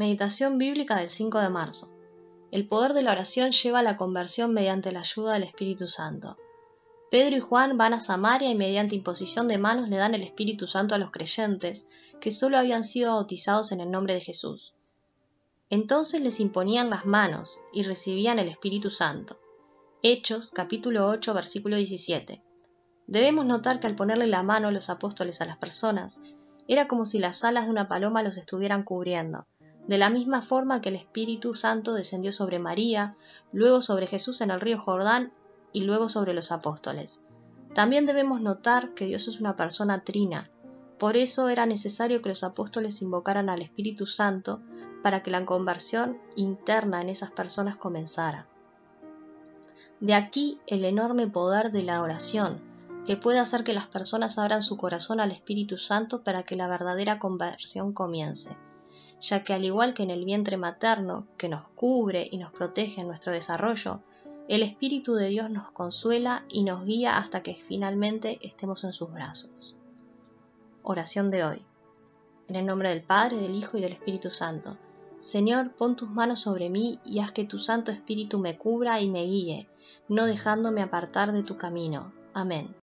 Meditación bíblica del 5 de marzo. El poder de la oración lleva a la conversión mediante la ayuda del Espíritu Santo. Pedro y Juan van a Samaria y mediante imposición de manos le dan el Espíritu Santo a los creyentes que solo habían sido bautizados en el nombre de Jesús. Entonces les imponían las manos y recibían el Espíritu Santo. Hechos, capítulo 8, versículo 17. Debemos notar que al ponerle la mano los apóstoles a las personas, era como si las alas de una paloma los estuvieran cubriendo, de la misma forma que el Espíritu Santo descendió sobre María, luego sobre Jesús en el río Jordán y luego sobre los apóstoles. También debemos notar que Dios es una persona trina, por eso era necesario que los apóstoles invocaran al Espíritu Santo para que la conversión interna en esas personas comenzara. De aquí el enorme poder de la oración, que puede hacer que las personas abran su corazón al Espíritu Santo para que la verdadera conversión comience, ya que al igual que en el vientre materno, que nos cubre y nos protege en nuestro desarrollo, el Espíritu de Dios nos consuela y nos guía hasta que finalmente estemos en sus brazos. Oración de hoy. En el nombre del Padre, del Hijo y del Espíritu Santo. Señor, pon tus manos sobre mí y haz que tu Santo Espíritu me cubra y me guíe, no dejándome apartar de tu camino. Amén.